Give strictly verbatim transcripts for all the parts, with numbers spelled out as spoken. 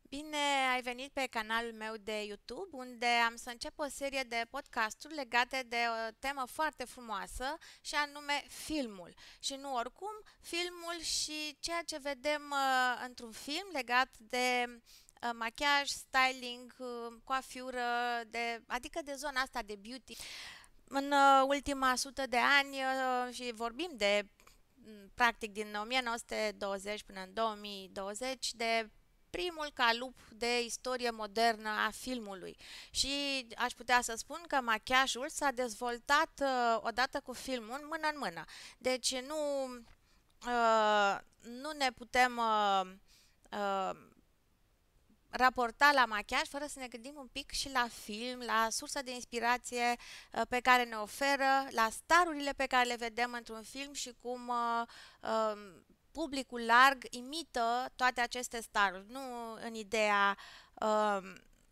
Bine ai venit pe canalul meu de YouTube, unde am să încep o serie de podcasturi legate de o temă foarte frumoasă, și anume filmul. Și nu oricum, filmul și ceea ce vedem uh, într-un film legat de uh, machiaj, styling, uh, coafiură, de, adică de zona asta de beauty. În uh, ultima sută de ani, uh, și vorbim de m, practic din o mie nouă sute douăzeci până în două mii douăzeci, de primul calup de istorie modernă a filmului. Și aș putea să spun că machiajul s-a dezvoltat uh, odată cu filmul mână în mână. Deci nu, uh, nu ne putem uh, uh, raporta la machiaj fără să ne gândim un pic și la film, la sursa de inspirație uh, pe care ne oferă, la starurile pe care le vedem într-un film și cum uh, uh, publicul larg imită toate aceste staruri. Nu în ideea uh,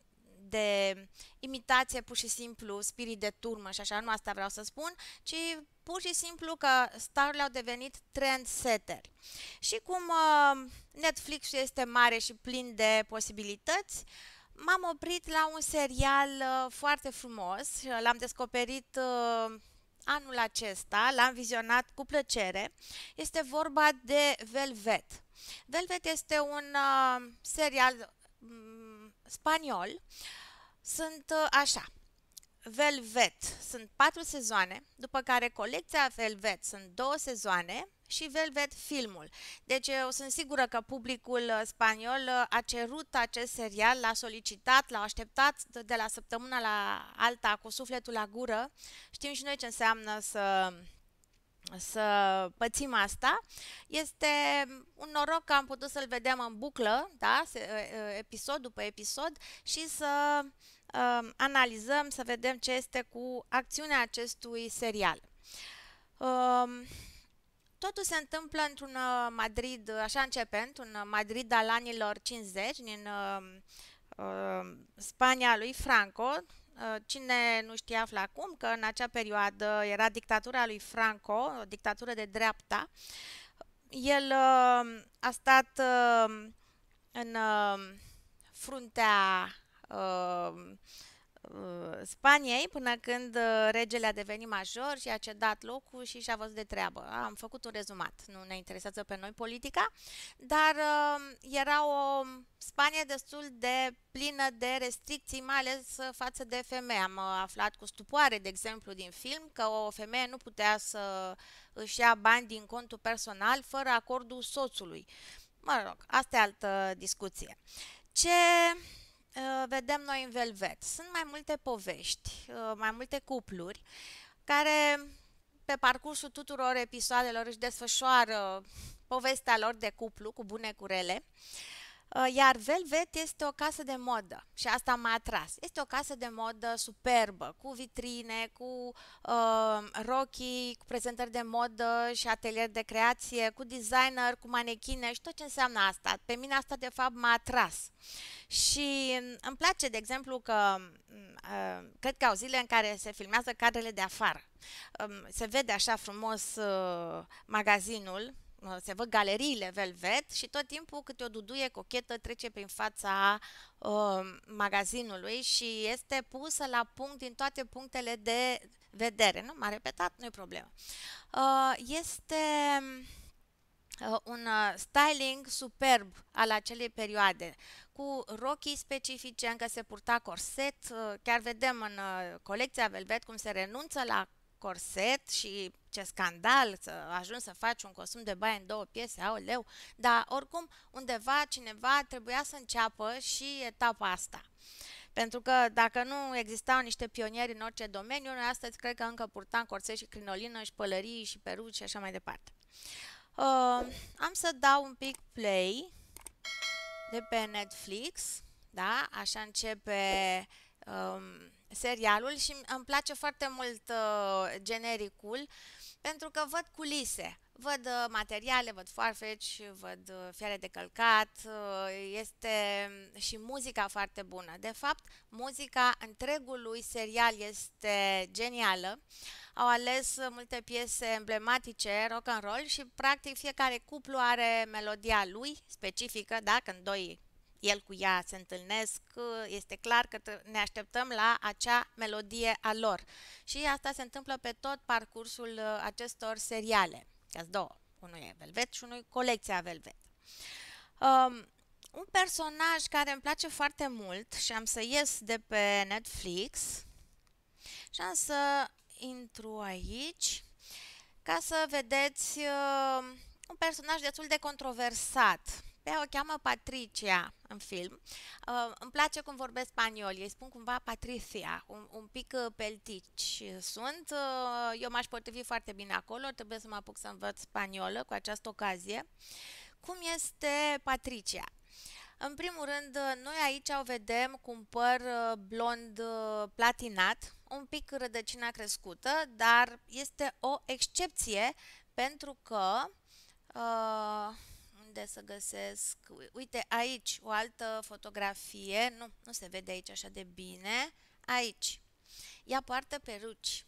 de imitație, pur și simplu, spirit de turmă și așa, nu asta vreau să spun, ci pur și simplu că starurile au devenit trendsetteri. Și cum uh, Netflix este mare și plin de posibilități, m-am oprit la un serial uh, foarte frumos, l-am descoperit uh, anul acesta, l-am vizionat cu plăcere. Este vorba de Velvet. Velvet este un uh, serial um, spaniol. Sunt uh, așa, Velvet sunt patru sezoane, după care colecția Velvet sunt două sezoane și Velvet filmul. Deci eu sunt sigură că publicul uh, spaniol uh, a cerut acest serial, l-a solicitat, l-a așteptat de de la săptămâna la alta cu sufletul la gură. Știm și noi ce înseamnă să să pățim asta. Este un noroc că am putut să-l vedem în buclă, da? Episod după episod, și să uh, analizăm, să vedem ce este cu acțiunea acestui serial. Uh, Totul se întâmplă într-un uh, Madrid, așa începe, într-un Madrid al anilor cincizeci, din uh, uh, Spania lui Franco. Uh, Cine nu știa află acum că în acea perioadă era dictatura lui Franco, o dictatură de dreapta. El uh, a stat uh, în uh, fruntea uh, uh, Spaniei până când uh, regele a devenit major și a cedat locul și și-a văzut de treabă. Am făcut un rezumat, nu ne interesează pe noi politica, dar uh, era o Spanie destul de plină de restricții, mai ales uh, față de femei. Am uh, aflat cu stupoare, de exemplu, din film, că o femeie nu putea să își ia bani din contul personal fără acordul soțului. Mă rog, asta e altă discuție. Ce uh, vedem noi în Velvet? Sunt mai multe povești, uh, mai multe cupluri care pe parcursul tuturor episoadelor își desfășoară povestea lor de cuplu cu bune cu rele. Uh, Iar Velvet este o casă de modă și asta m-a atras. Este o casă de modă superbă, cu vitrine, cu uh, rochii, cu prezentări de modă și atelier de creație, cu designer, cu manechine și tot ce înseamnă asta. Pe mine asta de fapt m-a atras. Și mm, îmi place, de exemplu, că mm, uh, cred că au zile în care se filmează cadrele de afară. Um, Se vede așa frumos uh, magazinul, uh, se văd galeriile Velvet și tot timpul câte o duduie cochetă trece prin fața uh, magazinului și este pusă la punct din toate punctele de vedere. Nu m-a repetat, nu e problemă. Uh, este uh, un uh, styling superb al acelei perioade, cu rochii specifice, încă se purta corset, uh, chiar vedem în uh, colecția Velvet cum se renunță la corset și ce scandal să ajungi să faci un costum de baie în două piese, aoleu, dar oricum undeva cineva trebuia să înceapă și etapa asta. Pentru că dacă nu existau niște pionieri în orice domeniu, noi astăzi cred că încă purtam corset și crinolină și pălării și peruci și așa mai departe. Uh, Am să dau un pic play de pe Netflix, da? Așa începe um, serialul și îmi place foarte mult uh, genericul pentru că văd culise, văd uh, materiale, văd farfeci, văd uh, fiare de călcat, uh, este și muzica foarte bună. De fapt, muzica întregului serial este genială. Au ales uh, multe piese emblematice, rock and roll, și practic fiecare cuplu are melodia lui specifică, da? Când doi el cu ea se întâlnesc, este clar că ne așteptăm la acea melodie a lor. Și asta se întâmplă pe tot parcursul acestor seriale. Că două. Unul e Velvet și unul e Colecția Velvet. Um, un personaj care îmi place foarte mult și am să ies de pe Netflix și am să intru aici ca să vedeți uh, un personaj destul de controversat. Pe ea o cheamă Patricia în film. Uh, îmi place cum vorbesc spaniol, ei spun cumva Patricia, un, un pic uh, peltici sunt. Uh, eu m-aș potrivi foarte bine acolo, trebuie să mă apuc să învăț spaniolă cu această ocazie. Cum este Patricia? În primul rând, noi aici o vedem cu un păr blond platinat, un pic rădăcina crescută, dar este o excepție pentru că, uh, unde să găsesc, uite aici o altă fotografie, nu, nu se vede aici așa de bine, aici, ea poartă peruci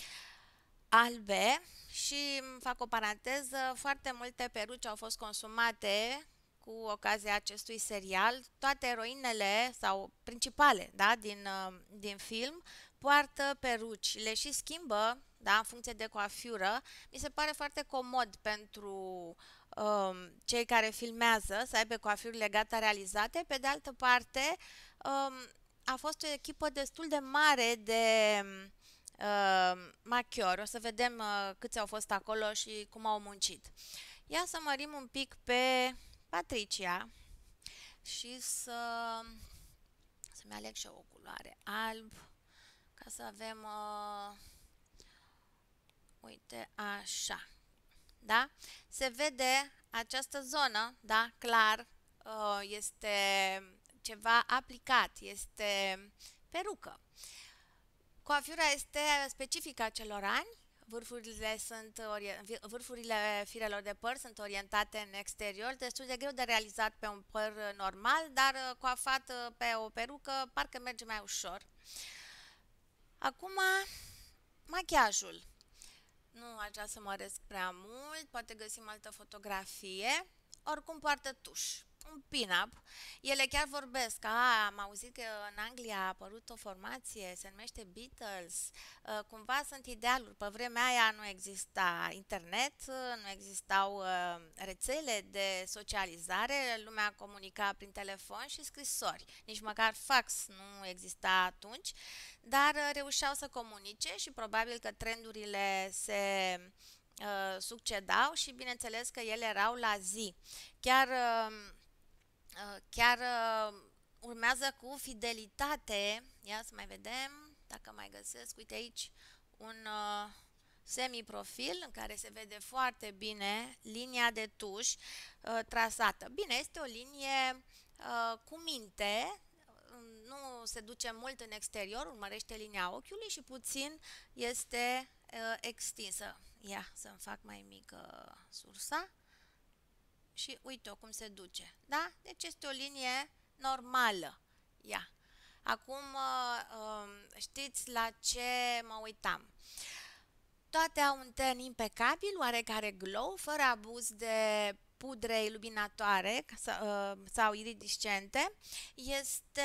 albe și fac o paranteză, foarte multe peruci au fost consumate cu ocazia acestui serial. Toate eroinele sau principale, da, din, din film poartă peruci, le și schimbă, da, în funcție de coafură. Mi se pare foarte comod pentru um, cei care filmează să aibă coafurile gata realizate. Pe de altă parte, um, a fost o echipă destul de mare de uh, machiori. O să vedem uh, câți au fost acolo și cum au muncit. Ia să mărim un pic pe Patricia și să să-mi aleg și eu o culoare alb ca să avem uh, uite așa, da? Se vede această zonă, da? Clar, uh, este ceva aplicat, este perucă. Coafura este specifică acelor ani. Vârfurile, sunt vârfurile firelor de păr sunt orientate în exterior, destul de greu de realizat pe un păr normal, dar coafat pe o perucă parcă merge mai ușor. Acum, machiajul. Nu aș vrea să măresc prea mult, poate găsim altă fotografie. Oricum poartă tuș, un pin-up. Ele chiar vorbesc. A, am auzit că în Anglia a apărut o formație, se numește Beatles. Cumva sunt idealuri. Pe vremea aia nu exista internet, nu existau rețele de socializare, lumea comunica prin telefon și scrisori. Nici măcar fax nu exista atunci, dar reușeau să comunice și probabil că trendurile se uh, succedau și bineînțeles că ele erau la zi. Chiar, uh, chiar uh, urmează cu fidelitate, ia să mai vedem dacă mai găsesc, uite aici un uh, semi-profil în care se vede foarte bine linia de tuș uh, trasată. Bine, este o linie uh, cu minte, nu se duce mult în exterior, urmărește linia ochiului și puțin este uh, extinsă. Ia să-mi fac mai mică sursa și uite-o cum se duce. Da? Deci este o linie normală. Ia. Acum uh, uh, știți la ce mă uitam. Toate au un ten impecabil, oarecare glow, fără abuz de pudre iluminatoare sau iridiscente. Este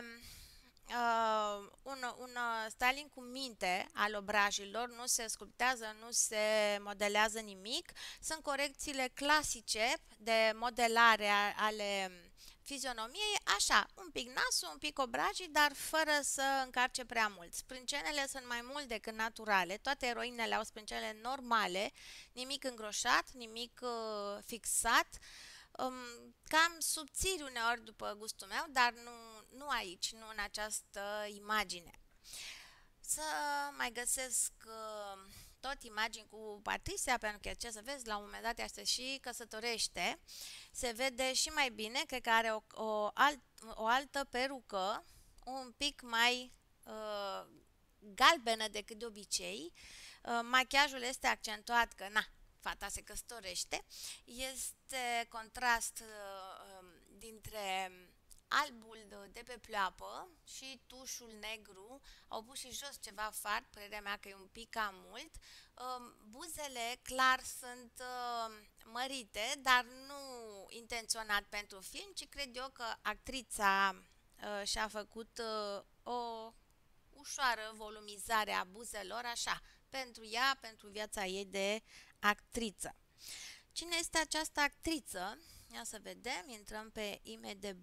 uh, un, un styling cu minte al obrajilor, nu se sculptează, nu se modelează nimic. Sunt corecțiile clasice de modelare ale fizionomiei, așa, un pic nasul, un pic obrajii, dar fără să încarce prea mult. Sprâncenele sunt mai mult decât naturale, toate eroinele au sprâncene normale, nimic îngroșat, nimic uh, fixat, um, cam subțiri uneori după gustul meu, dar nu, nu aici, nu în această imagine. Să mai găsesc uh, tot imagini cu Patricia, pentru că, ce să vezi, la un moment dat ea se și căsătorește. Se vede și mai bine, cred că are o, o, alt, o altă perucă, un pic mai uh, galbenă decât de obicei. Uh, machiajul este accentuat că, na, fata se căsătorește. Este contrast uh, dintre albul de pe pleoapă și tușul negru. Au pus și jos ceva fard, părerea mea că e un pic cam mult. Buzele clar sunt mărite, dar nu intenționat pentru film, ci cred eu că actrița uh, și-a făcut uh, o ușoară volumizare a buzelor, așa, pentru ea, pentru viața ei de actriță. Cine este această actriță? Ia să vedem, intrăm pe I M D B.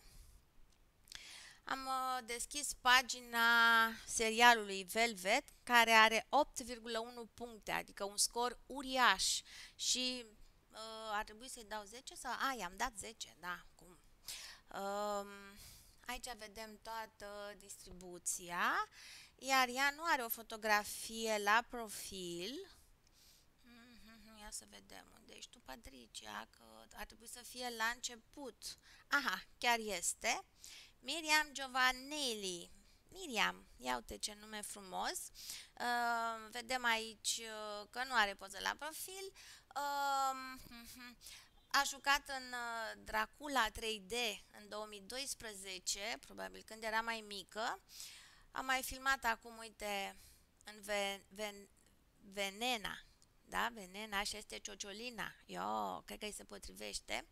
Am uh, deschis pagina serialului Velvet, care are opt virgulă unu puncte, adică un scor uriaș. Și uh, ar trebui să-i dau zece sau... A, i-am dat zece, da, cum? Uh, aici vedem toată distribuția, iar ea nu are o fotografie la profil. Ia să vedem unde ești tu, Patricia, că ar trebui să fie la început. Aha, chiar este. Miriam Giovanelli. Miriam, ia uite ce nume frumos. Uh, vedem aici uh, că nu are poză la profil. Uh, a jucat în uh, Dracula trei D în două mii doisprezece, probabil când era mai mică. A mai filmat acum, uite, în Ven Ven Venena. Da, Venena și este Ciociolina. Eu, cred că îi se potrivește.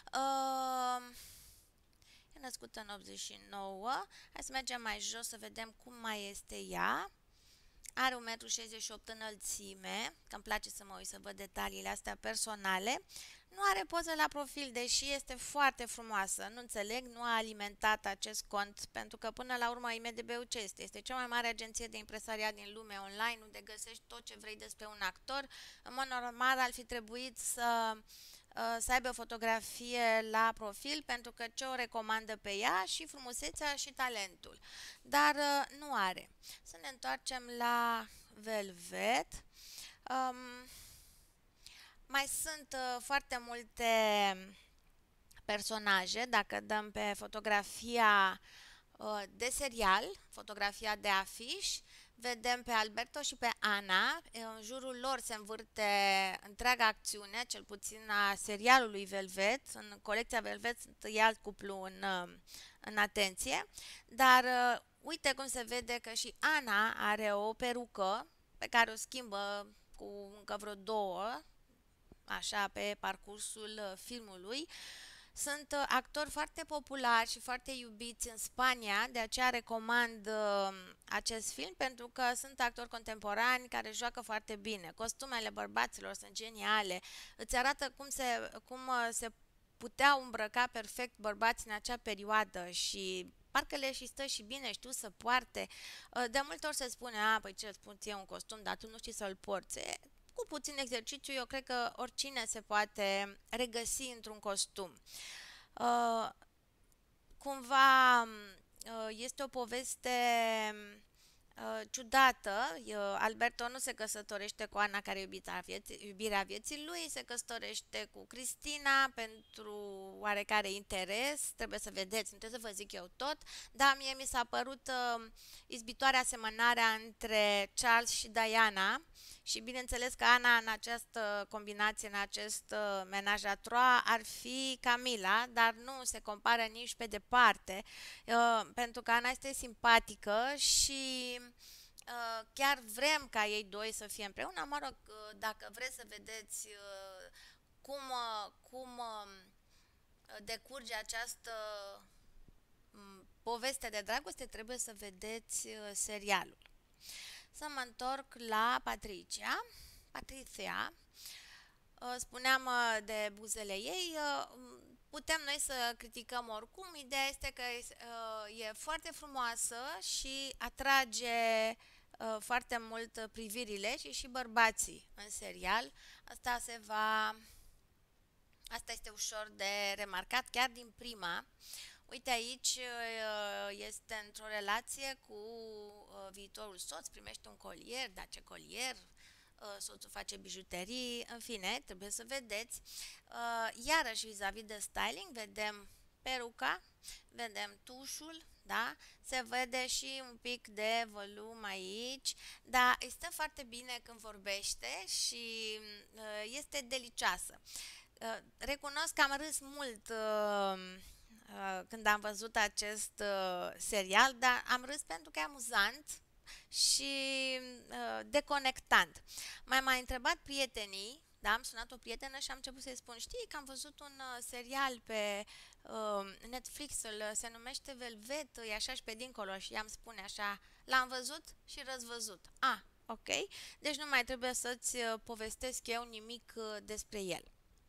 Uh, e născută în optzeci și nouă. Hai să mergem mai jos să vedem cum mai este ea. Are un metru șaizeci și opt înălțime, că îmi place să mă uit să văd detaliile astea personale. Nu are poză la profil, deși este foarte frumoasă. Nu înțeleg, nu a alimentat acest cont, pentru că până la urmă I M D B-ul ce este? Este cea mai mare agenție de impresariat din lume online, unde găsești tot ce vrei despre un actor. În mod normal ar fi trebuit să, să aibă fotografie la profil, pentru că ce o recomandă pe ea? Și frumusețea și talentul. Dar nu are. Să ne întoarcem la Velvet. Um, Mai sunt uh, foarte multe personaje, dacă dăm pe fotografia uh, de serial, fotografia de afiș, vedem pe Alberto și pe Ana, în jurul lor se învârte întreaga acțiune, cel puțin a serialului Velvet, în colecția Velvet e alt cuplu în, în atenție, dar uh, uite cum se vede că și Ana are o perucă pe care o schimbă cu încă vreo două, așa, pe parcursul filmului. Sunt actori foarte populari și foarte iubiți în Spania, de aceea recomand uh, acest film, pentru că sunt actori contemporani care joacă foarte bine. Costumele bărbaților sunt geniale, îți arată cum se, cum uh, se puteau îmbrăca perfect bărbați în acea perioadă și parcă le și stă și bine, știu să poarte. Uh, de multe ori se spune, a, păi ce spun ție un costum, dar tu nu știi să-l porți. Cu puțin exercițiu, eu cred că oricine se poate regăsi într-un costum. Uh, cumva uh, este o poveste uh, ciudată. Uh, Alberto nu se căsătorește cu Ana, care e iubita vieții, iubirea vieții lui, se căsătorește cu Cristina pentru oarecare interes. Trebuie să vedeți, nu trebuie să vă zic eu tot, dar mie mi s-a părut uh, izbitoare asemănarea între Charles și Diana. Și bineînțeles că Ana, în această combinație, în acest uh, menaj a trois, ar fi Camila, dar nu se compară nici pe departe, uh, pentru că Ana este simpatică și uh, chiar vrem ca ei doi să fie împreună. Mă rog, uh, dacă vreți să vedeți uh, cum, uh, cum uh, decurge această uh, poveste de dragoste, trebuie să vedeți uh, serialul. Să mă întorc la Patricia. Patricia, spuneam de buzele ei, putem noi să criticăm oricum, ideea este că e foarte frumoasă și atrage foarte mult privirile și și bărbații în serial. Asta se va... Asta este ușor de remarcat, chiar din prima. Uite, aici este într-o relație cu viitorul soț, primește un colier, dar ce colier, soțul face bijuterii, în fine, trebuie să vedeți. Iarăși, vis-a-vis de styling, vedem peruca, vedem tușul, da? Se vede și un pic de volum aici, dar este foarte bine când vorbește și este delicioasă. Recunosc că am râs mult când am văzut acest uh, serial, dar am râs pentru că e amuzant și uh, deconectant. Mai m-a întrebat prietenii Da, am sunat o prietenă și am început să-i spun, știi că am văzut un uh, serial pe uh, Netflix, îl, se numește Velvet, e așa și pe dincolo și i-am spune așa, l-am văzut și răzvăzut. Ah, ok, deci nu mai trebuie să-ți uh, povestesc eu nimic uh, despre el.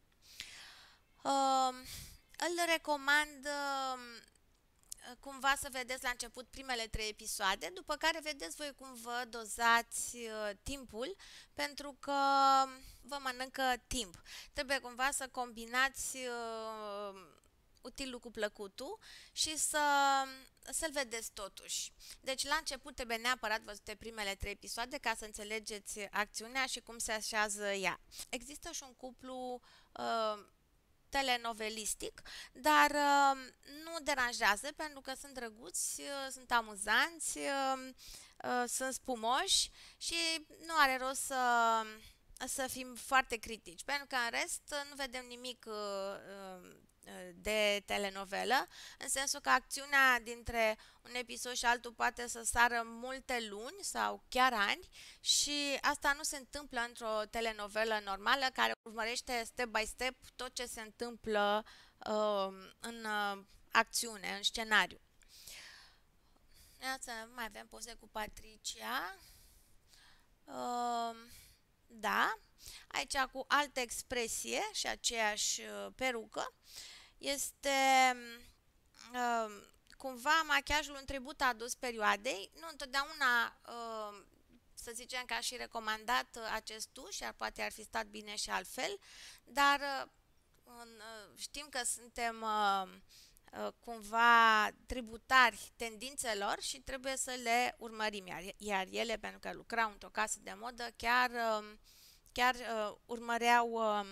Uh, Îl recomand uh, cumva să vedeți la început primele trei episoade, după care vedeți voi cum vă dozați uh, timpul, pentru că vă mănâncă timp. Trebuie cumva să combinați uh, utilul cu plăcutul și să, să-l vedeți totuși. Deci la început trebuie neapărat văzute primele trei episoade ca să înțelegeți acțiunea și cum se așează ea. Există și un cuplu uh, telenovelistic, dar uh, nu deranjează pentru că sunt drăguți, uh, sunt amuzanți, uh, uh, sunt spumoși și nu are rost să, să fim foarte critici, pentru că în rest uh, nu vedem nimic uh, uh, de telenovelă, în sensul că acțiunea dintre un episod și altul poate să sară multe luni sau chiar ani și asta nu se întâmplă într-o telenovelă normală care urmărește step by step tot ce se întâmplă uh, în uh, acțiune, în scenariu. Ia să mai avem poze cu Patricia. Uh, da, aici cu altă expresie și aceeași uh, perucă. Este uh, cumva machiajul un tribut adus perioadei. Nu întotdeauna, uh, să zicem că aș fi recomandat uh, acest tuș, iar poate ar fi stat bine și altfel, dar uh, în, uh, știm că suntem uh, uh, cumva tributari tendințelor și trebuie să le urmărim, iar, iar ele, pentru că lucrau într-o casă de modă, chiar, uh, chiar uh, urmăreau uh,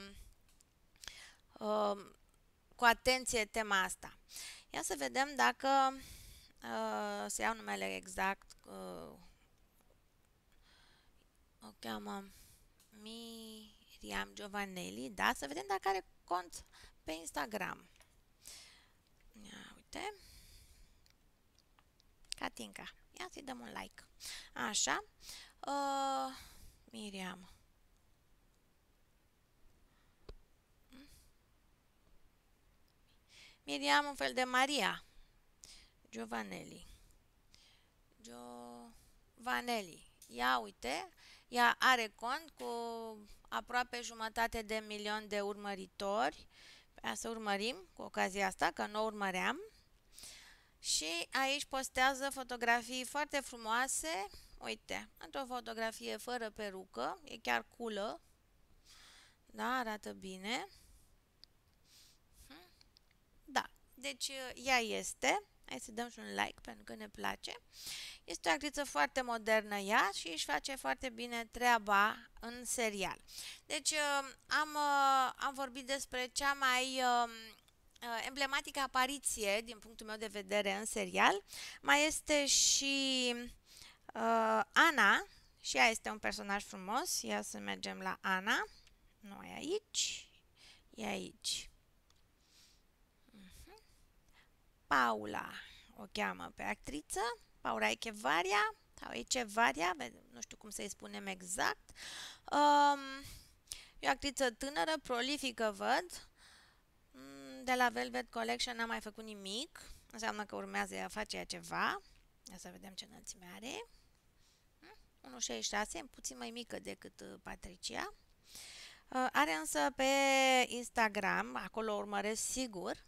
uh, cu atenție tema asta. Ia să vedem dacă uh, se iau numele exact. Uh, o cheamă Miriam Giovanelli, da? Să vedem dacă are cont pe Instagram. Ia, uite. Catinca. Ia să-i dăm un like. Așa. Uh, Miriam. Miriam, un fel de Maria. Giovanelli. Giovanelli. Ia uite, ea are cont cu aproape jumătate de milion de urmăritori. Ia să urmărim cu ocazia asta, că nu o urmăream. Și aici postează fotografii foarte frumoase. Uite, într-o fotografie fără perucă, e chiar culă. Da, arată bine. Da, deci ea este. Hai să dăm și un like pentru că ne place. Este o actriță foarte modernă ea și își face foarte bine treaba în serial. Deci am, am vorbit despre cea mai emblematică apariție din punctul meu de vedere în serial. Mai este și uh, Ana și ea este un personaj frumos. Ia să mergem la Ana. Nu e aici, e aici. Paula o cheamă pe actriță, Paula Echevarria, sau Echevarria, nu știu cum să-i spunem exact. Um, e o actriță tânără, prolifică, văd. De la Velvet Collection n-a mai făcut nimic, înseamnă că urmează ea face ea ceva. Ia să vedem ce înălțime are. unu virgulă șaizeci și șase, puțin mai mică decât Patricia. Uh, are însă pe Instagram, acolo o urmăresc sigur.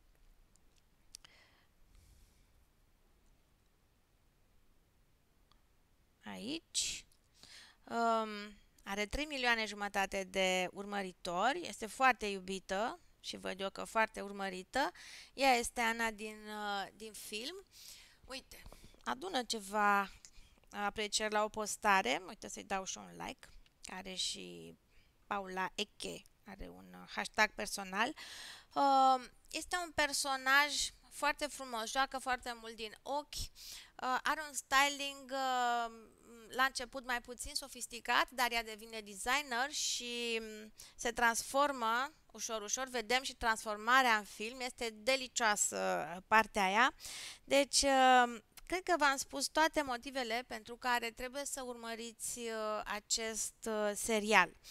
Aici. Um, are trei milioane jumătate de urmăritori. Este foarte iubită și văd eu că foarte urmărită. Ea este Ana din, uh, din film. Uite, adună ceva aprecieri la o postare. Uite să-i dau și un like. Are și Paula Eche. Are un hashtag personal. Uh, este un personaj foarte frumos, joacă foarte mult din ochi, uh, are un styling uh, la început mai puțin sofisticat, dar ea devine designer și se transformă ușor, ușor, vedem și transformarea în film, este delicioasă partea aia. Deci, uh, cred că v-am spus toate motivele pentru care trebuie să urmăriți uh, acest uh, serial.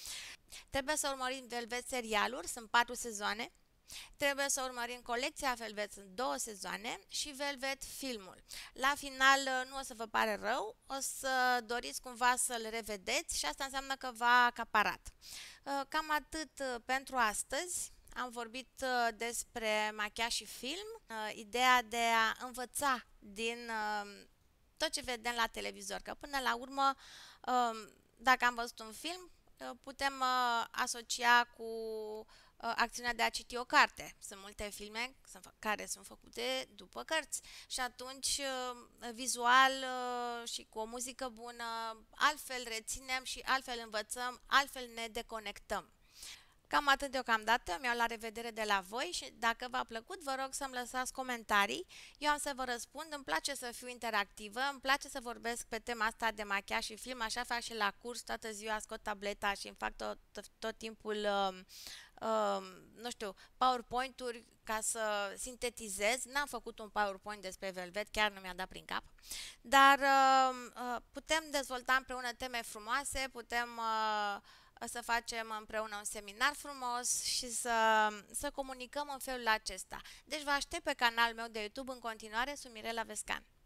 Trebuie să urmărim Velvet serialul, sunt patru sezoane. Trebuie să urmărim colecția Velvet, sunt două sezoane, și Velvet filmul. La final nu o să vă pare rău, o să doriți cumva să-l revedeți și asta înseamnă că v-a acaparat. Cam atât pentru astăzi. Am vorbit despre machiaj și film, ideea de a învăța din tot ce vedem la televizor, că până la urmă, dacă am văzut un film, putem asocia cu acțiunea de a citi o carte. Sunt multe filme care sunt făcute după cărți și atunci vizual și cu o muzică bună altfel reținem și altfel învățăm, altfel ne deconectăm. Cam atât deocamdată, mi-au la revedere de la voi și dacă v-a plăcut, vă rog să-mi lăsați comentarii. Eu am să vă răspund, îmi place să fiu interactivă, îmi place să vorbesc pe tema asta de machiaj și film, așa fac și la curs, toată ziua scot tableta și îmi fac tot, tot, tot timpul, uh, uh, nu știu, PowerPoint-uri ca să sintetizez. N-am făcut un PowerPoint despre Velvet, chiar nu mi-a dat prin cap, dar uh, uh, putem dezvolta împreună teme frumoase, putem... Uh, să facem împreună un seminar frumos și să, să comunicăm în felul acesta. Deci vă aștept pe canalul meu de YouTube în continuare, sunt Mirela Vescan.